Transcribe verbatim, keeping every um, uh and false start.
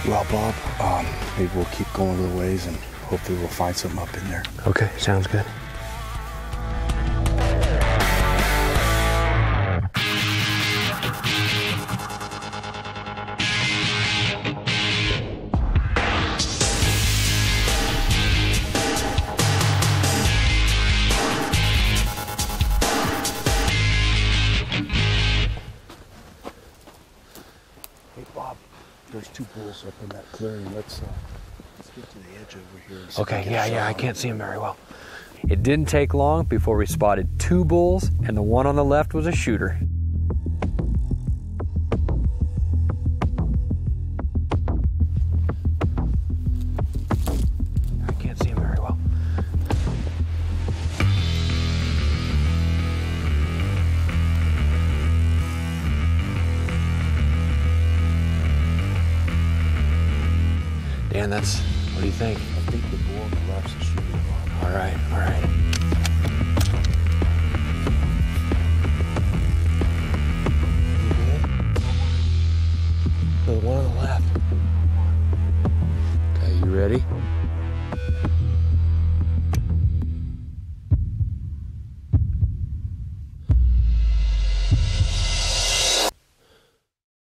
Well, Bob, um, maybe we'll keep going a little ways and hopefully we'll find something up in there. Okay, sounds good. There's two bulls up in that clearing. Let's, uh, let's get to the edge over here. And see Okay, if we yeah, get a yeah, shot I on can't it. see him very well. It didn't take long before we spotted two bulls, and the one on the left was a shooter. I can't see him very well. Dan, that's, what do you think? I think the bull on the left's a